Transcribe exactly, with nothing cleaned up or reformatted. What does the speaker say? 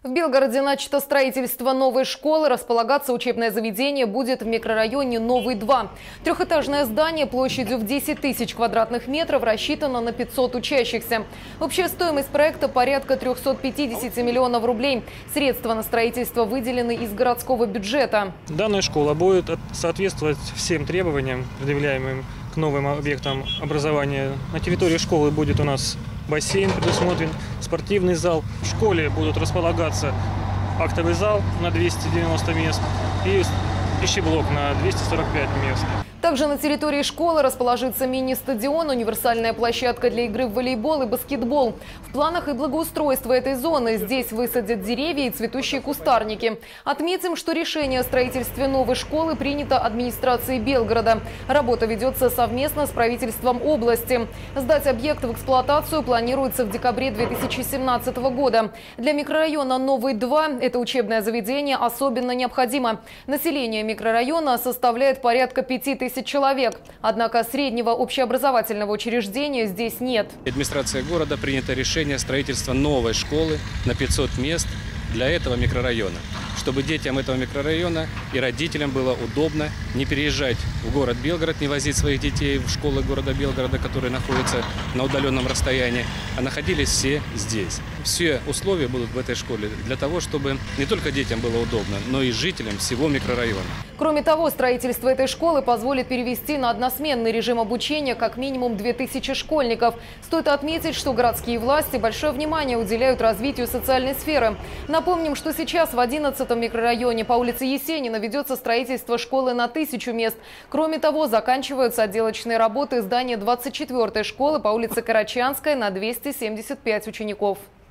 В Белгороде начато строительство новой школы. Располагаться учебное заведение будет в микрорайоне Новый-два. Трехэтажное здание площадью в десять тысяч квадратных метров рассчитано на пятьсот учащихся. Общая стоимость проекта порядка трёхсот пятидесяти миллионов рублей. Средства на строительство выделены из городского бюджета. Данная школа будет соответствовать всем требованиям, предъявляемым к новым объектам образования. На территории школы будет у нас бассейн предусмотрен, спортивный зал. В школе будут располагаться актовый зал на двести девяносто мест и пищеблок на двести сорок пять мест. Также на территории школы расположится мини-стадион, универсальная площадка для игры в волейбол и баскетбол. В планах и благоустройство этой зоны. Здесь высадят деревья и цветущие кустарники. Отметим, что решение о строительстве новой школы принято администрацией Белгорода. Работа ведется совместно с правительством области. Сдать объект в эксплуатацию планируется в декабре две тысячи семнадцатого года. Для микрорайона Новый-два это учебное заведение особенно необходимо. Население микрорайона составляет порядка пяти тысяч человек. Однако среднего общеобразовательного учреждения здесь нет. Администрация города принято решение строительства новой школы на пятьсот мест для этого микрорайона, чтобы детям этого микрорайона и родителям было удобно не переезжать в город Белгород, не возить своих детей в школы города Белгорода, которые находятся на удаленном расстоянии, а находились все здесь. Все условия будут в этой школе для того, чтобы не только детям было удобно, но и жителям всего микрорайона. Кроме того, строительство этой школы позволит перевести на односменный режим обучения как минимум две тысячи школьников. Стоит отметить, что городские власти большое внимание уделяют развитию социальной сферы. Напомним, что сейчас в одиннадцатом микрорайоне по улице Есенина ведется строительство школы на тысячу мест. Кроме того, заканчиваются отделочные работы здания двадцать четвёртой школы по улице Карачанская на двести семьдесят пять учеников.